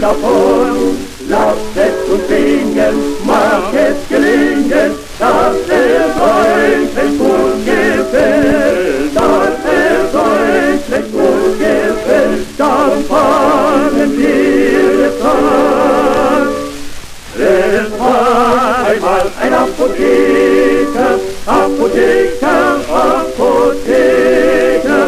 davon. Lasst uns singen, mag es gelingen, dass es euch recht gut gefällt, dass es euch recht gut gefällt, dann fangen wir jetzt an. Es war einmal ein Apotheker, Apotheker, Apotheker,